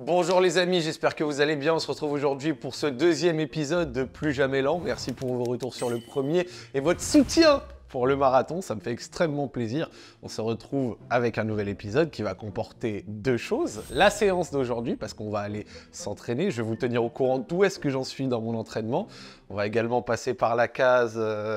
Bonjour les amis, j'espère que vous allez bien. On se retrouve aujourd'hui pour ce deuxième épisode de Plus Jamais Lent. Merci pour vos retours sur le premier et votre soutien pour le marathon. Ça me fait extrêmement plaisir. On se retrouve avec un nouvel épisode qui va comporter deux choses. La séance d'aujourd'hui, parce qu'on va aller s'entraîner. Je vais vous tenir au courant d'où est-ce que j'en suis dans mon entraînement. On va également passer par la case...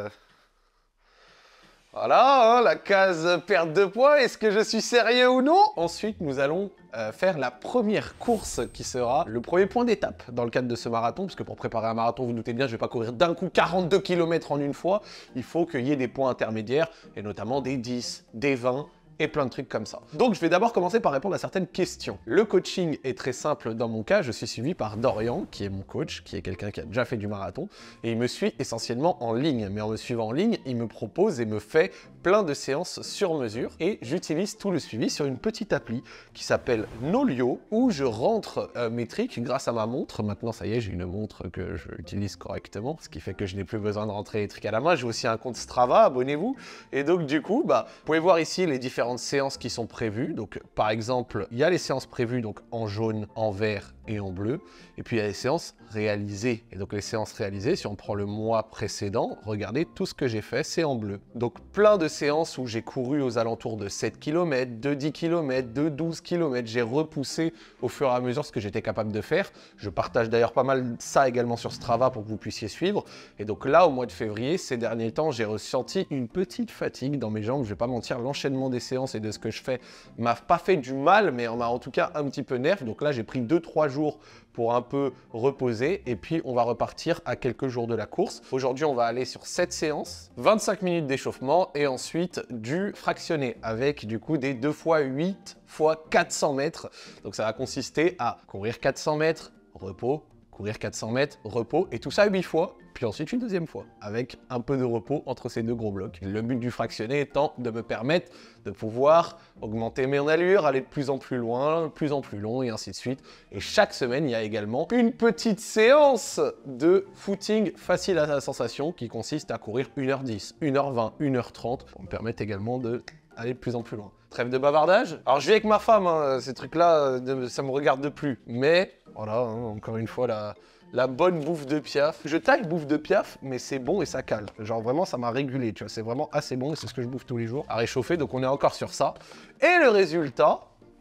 Voilà, la case perte de poids, est-ce que je suis sérieux ou non? Ensuite, nous allons faire la première course qui sera le premier point d'étape dans le cadre de ce marathon, parce que pour préparer un marathon, vous, vous doutez bien, je ne vais pas courir d'un coup 42 km en une fois. Il faut qu'il y ait des points intermédiaires, et notamment des 10, des 20, et plein de trucs comme ça. Donc je vais d'abord commencer par répondre à certaines questions. Le coaching est très simple dans mon cas, je suis suivi par Dorian, qui est mon coach, qui est quelqu'un qui a déjà fait du marathon, et il me suit essentiellement en ligne. Mais en me suivant en ligne, il me propose et me fait plein de séances sur mesure, et j'utilise tout le suivi sur une petite appli qui s'appelle Nolio, où je rentre mes tricks grâce à ma montre. Maintenant, ça y est, j'ai une montre que j'utilise correctement, ce qui fait que je n'ai plus besoin de rentrer les tricks à la main. J'ai aussi un compte Strava, abonnez-vous. Et donc du coup, vous pouvez voir ici les différentes séances qui sont prévues. Donc par exemple, il y a les séances prévues donc en jaune, en vert et en bleu, et puis il y a les séances réalisées. Et donc les séances réalisées, si on prend le mois précédent, regardez tout ce que j'ai fait, c'est en bleu. Donc plein de séances où j'ai couru aux alentours de 7 km, de 10 km, de 12 km, j'ai repoussé au fur et à mesure ce que j'étais capable de faire. Je partage d'ailleurs pas mal ça également sur Strava pour que vous puissiez suivre. Et donc là, au mois de février, ces derniers temps, j'ai ressenti une petite fatigue dans mes jambes. Je vais pas mentir, l'enchaînement des séances et de ce que je fais m'a pas fait du mal, mais on m'a en tout cas un petit peu nerf. Donc là, j'ai pris 2-3 jours pour un peu reposer, et puis on va repartir à quelques jours de la course. Aujourd'hui, on va aller sur 7 séances, 25 minutes d'échauffement, et ensuite du fractionné, avec du coup des 2 x 8 x 400 mètres. Donc ça va consister à courir 400 mètres, repos, courir 400 mètres, repos, et tout ça 8 fois, puis ensuite une deuxième fois, avec un peu de repos entre ces deux gros blocs. Le but du fractionné étant de me permettre de pouvoir augmenter mon allure, aller de plus en plus loin, de plus en plus long, et ainsi de suite. Et chaque semaine, il y a également une petite séance de footing facile à la sensation, qui consiste à courir 1h10, 1h20, 1h30, pour me permettre également d'aller de plus en plus loin. Trêve de bavardage. Alors je vis avec ma femme, hein, ces trucs-là, ça me regarde plus. Mais voilà, hein, encore une fois, la bonne bouffe de Piaf. Je taille bouffe de Piaf, mais c'est bon et ça cale. Genre vraiment, ça m'a régulé, tu vois. C'est vraiment assez bon et c'est ce que je bouffe tous les jours à réchauffer. Donc on est encore sur ça. Et le résultat,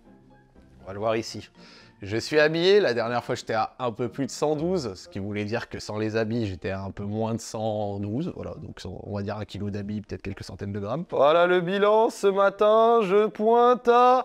on va le voir ici. Je suis habillé, la dernière fois j'étais à un peu plus de 112, ce qui voulait dire que sans les habits j'étais à un peu moins de 112, voilà, donc on va dire 1 kilo d'habits, peut-être quelques centaines de grammes. Voilà le bilan, ce matin je pointe à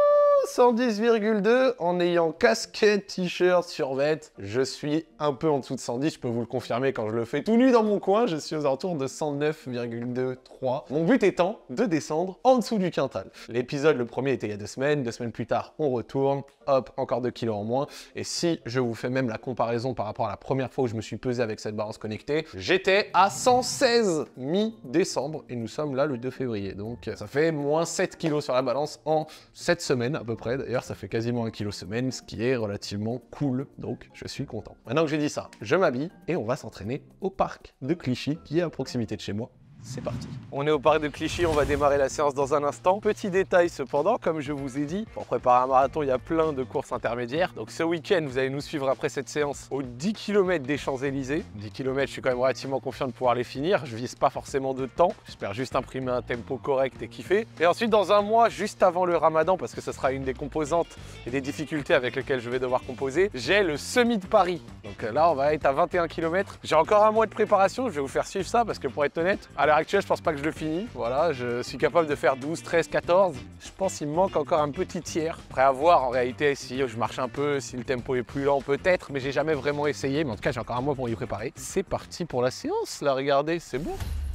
110,2 en ayant casquette, t-shirt, survêt. Je suis un peu en dessous de 110, je peux vous le confirmer quand je le fais tout nu dans mon coin, je suis aux alentours de 109,23. Mon but étant de descendre en dessous du quintal. L'épisode, le premier était il y a 2 semaines, 2 semaines plus tard on retourne, hop, encore 2 kilos en moins. Et si je vous fais même la comparaison par rapport à la première fois où je me suis pesé avec cette balance connectée, j'étais à 116 mi-décembre et nous sommes là le 2 février. Donc ça fait moins 7 kilos sur la balance en 7 semaines à peu près. D'ailleurs, ça fait quasiment 1 kilo semaine, ce qui est relativement cool. Donc je suis content. Maintenant que j'ai dit ça, je m'habille et on va s'entraîner au parc de Clichy qui est à proximité de chez moi. C'est parti. On est au parc de Clichy, on va démarrer la séance dans un instant. Petit détail cependant, comme je vous ai dit, pour préparer un marathon, il y a plein de courses intermédiaires. Donc ce week-end, vous allez nous suivre après cette séance aux 10 km des Champs-Élysées. 10 km, je suis quand même relativement confiant de pouvoir les finir. Je vise pas forcément de temps. J'espère juste imprimer un tempo correct et kiffer. Et ensuite, dans un mois, juste avant le Ramadan, parce que ce sera une des composantes et des difficultés avec lesquelles je vais devoir composer, j'ai le Semi de Paris. Donc là, on va être à 21 km. J'ai encore un mois de préparation. Je vais vous faire suivre ça parce que pour être honnête, à l'heure actuelle, je pense pas que je le finis. Voilà, je suis capable de faire 12, 13, 14. Je pense qu'il me manque encore un petit tiers. Après à voir en réalité si je marche un peu, si le tempo est plus lent peut-être, mais j'ai jamais vraiment essayé. Mais en tout cas, j'ai encore un mois pour y préparer. C'est parti pour la séance là, regardez, c'est bon.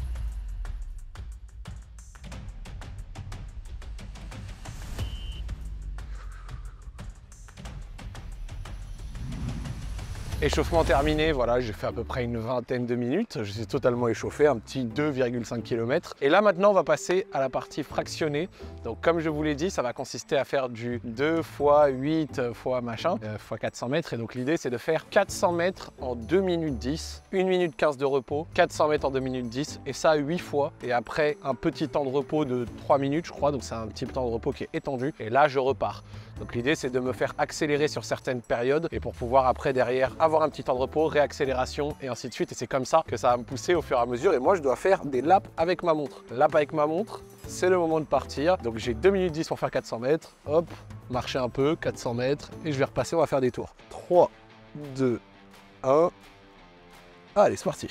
Échauffement terminé, voilà, j'ai fait à peu près une vingtaine de minutes, je suis totalement échauffé, un petit 2,5 km. Et là maintenant on va passer à la partie fractionnée. Donc comme je vous l'ai dit, ça va consister à faire du 2 x 8 x machin, x 400 mètres. Et donc l'idée c'est de faire 400 mètres en 2 minutes 10, 1 minute 15 de repos, 400 mètres en 2 minutes 10, et ça 8 fois. Et après un petit temps de repos de 3 minutes je crois, donc c'est un petit temps de repos qui est étendu. Et là je repars. Donc l'idée, c'est de me faire accélérer sur certaines périodes et pour pouvoir après, derrière, avoir un petit temps de repos, réaccélération et ainsi de suite. Et c'est comme ça que ça va me pousser au fur et à mesure. Et moi, je dois faire des laps avec ma montre. Lap avec ma montre, c'est le moment de partir. Donc j'ai 2 minutes 10 pour faire 400 mètres. Hop, marcher un peu, 400 mètres. Et je vais repasser, on va faire des tours. 3, 2, 1. Allez, c'est parti.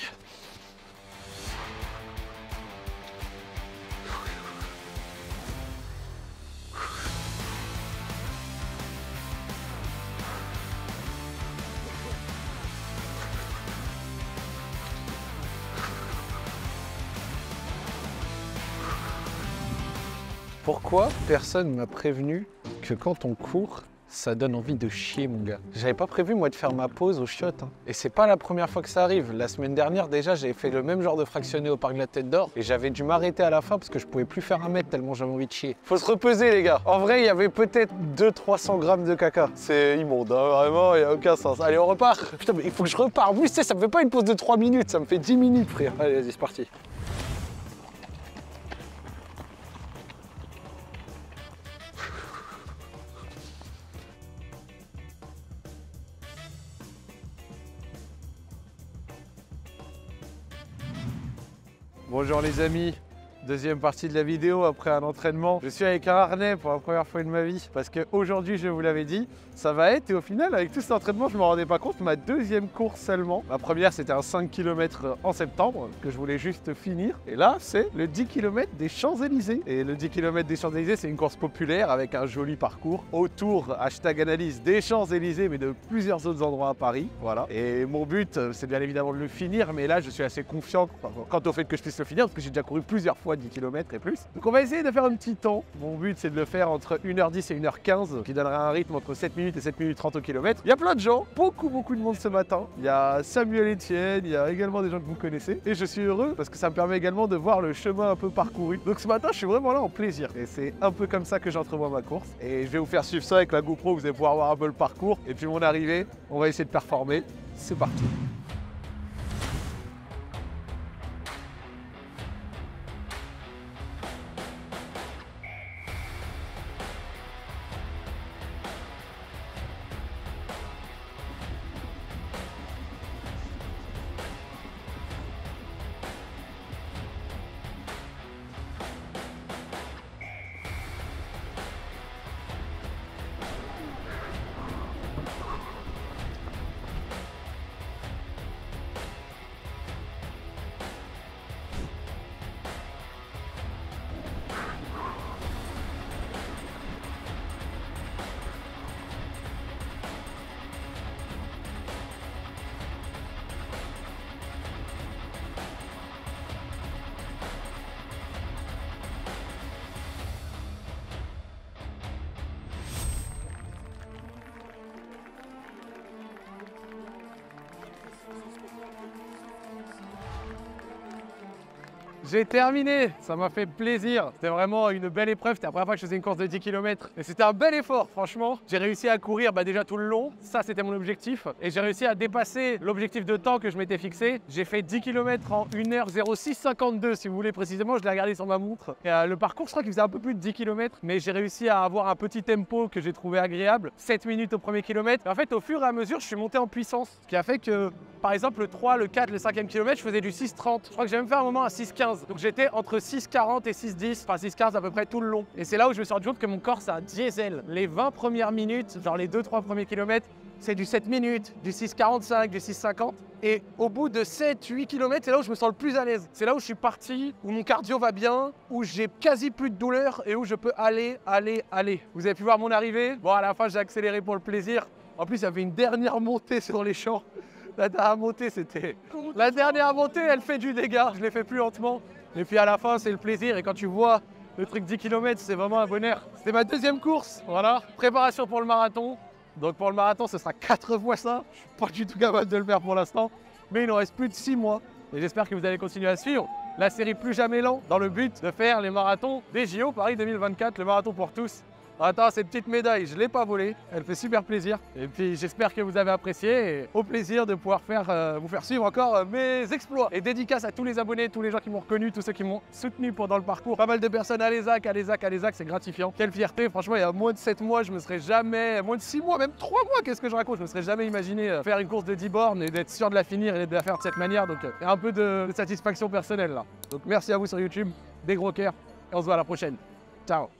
Pourquoi personne ne m'a prévenu que quand on court, ça donne envie de chier, mon gars? J'avais pas prévu, moi, de faire ma pause au shot. Hein. Et c'est pas la première fois que ça arrive. La semaine dernière, déjà, j'avais fait le même genre de fractionné au parc de la Tête d'Or. Et j'avais dû m'arrêter à la fin parce que je pouvais plus faire un mètre tellement j'avais envie de chier. Faut se repeser, les gars. En vrai, il y avait peut-être 200-300 grammes de caca. C'est immonde, hein, vraiment, il n'y a aucun sens. Allez, on repart. Putain, mais il faut que je repars. En plus, tu sais, ça me fait pas une pause de 3 minutes, ça me fait 10 minutes, frère. Allez, vas-y, c'est parti. Bonjour les amis, deuxième partie de la vidéo après un entraînement. Je suis avec un harnais pour la première fois de ma vie parce qu'aujourd'hui, je vous l'avais dit, ça va être, et au final avec tout cet entraînement, je ne me rendais pas compte, ma deuxième course seulement. Ma première, c'était un 5 km en septembre que je voulais juste finir. Et là, c'est le 10 km des Champs-Élysées. Et le 10 km des Champs-Élysées, c'est une course populaire avec un joli parcours autour, #analyse, des Champs-Élysées, mais de plusieurs autres endroits à Paris. Voilà. Et mon but, c'est bien évidemment de le finir, mais là, je suis assez confiant quant au fait que je puisse le finir parce que j'ai déjà couru plusieurs fois 10 km et plus. Donc on va essayer de faire un petit temps. Mon but, c'est de le faire entre 1h10 et 1h15, qui donnera un rythme entre 7 minutes et 7 minutes 30 au kilomètre. Il y a plein de gens, beaucoup de monde ce matin. Il y a Samuel Etienne, il y a également des gens que vous connaissez. Et je suis heureux parce que ça me permet également de voir le chemin un peu parcouru. Donc ce matin, je suis vraiment là en plaisir. Et c'est un peu comme ça que j'entrevois ma course. Et je vais vous faire suivre ça avec la GoPro, vous allez pouvoir voir un peu le parcours. Et puis mon arrivée, on va essayer de performer. C'est parti. J'ai terminé, ça m'a fait plaisir. C'était vraiment une belle épreuve. C'était la première fois que je faisais une course de 10 km. Et c'était un bel effort, franchement. J'ai réussi à courir déjà tout le long. Ça, c'était mon objectif. Et j'ai réussi à dépasser l'objectif de temps que je m'étais fixé. J'ai fait 10 km en 1h06,52, si vous voulez précisément. Je l'ai regardé sur ma montre. Et, le parcours, je crois qu'il faisait un peu plus de 10 km. Mais j'ai réussi à avoir un petit tempo que j'ai trouvé agréable. 7 minutes au premier kilomètre. Et en fait, au fur et à mesure, je suis monté en puissance. Ce qui a fait que, par exemple, le 3, le 4, le 5e kilomètre, je faisais du 6,30. Je crois que j'ai même fait un moment à 6,15. Donc j'étais entre 6,40 et 6,10, enfin 6,15 à peu près tout le long. Et c'est là où je me suis rendu compte que mon corps, c'est un diesel. Les 20 premières minutes, genre les 2-3 premiers kilomètres, c'est du 7 minutes, du 6,45, du 6,50. Et au bout de 7-8 km, c'est là où je me sens le plus à l'aise. C'est là où je suis parti, où mon cardio va bien, où j'ai quasi plus de douleur et où je peux aller. Vous avez pu voir mon arrivée. Bon, à la fin, j'ai accéléré pour le plaisir. En plus, il y avait une dernière montée sur les champs. La dernière montée, La dernière montée, elle fait du dégât. Je l'ai fait plus lentement. Et puis à la fin, c'est le plaisir. Et quand tu vois le truc 10 km, c'est vraiment un bonheur. C'était ma deuxième course. Voilà. Préparation pour le marathon. Donc pour le marathon, ce sera 4 fois ça. Je suis pas du tout capable de le faire pour l'instant. Mais il nous reste plus de 6 mois. Et j'espère que vous allez continuer à suivre la série Plus jamais lent dans le but de faire les marathons des JO Paris 2024, le marathon pour tous. Attends, cette petite médaille, je l'ai pas volée. Elle fait super plaisir. Et puis j'espère que vous avez apprécié. Et au plaisir de pouvoir vous faire suivre encore mes exploits. Et dédicace à tous les abonnés, tous les gens qui m'ont reconnu, tous ceux qui m'ont soutenu pendant le parcours. Pas mal de personnes à l'ESAC, c'est gratifiant. Quelle fierté, franchement, il y a moins de 7 mois, je me serais jamais, moins de 6 mois, même 3 mois, qu'est-ce que je raconte? Je me serais jamais imaginé faire une course de 10 bornes et d'être sûr de la finir et de la faire de cette manière. Donc il y a un peu de satisfaction personnelle là. Donc merci à vous sur YouTube, des gros cœurs et on se voit à la prochaine. Ciao.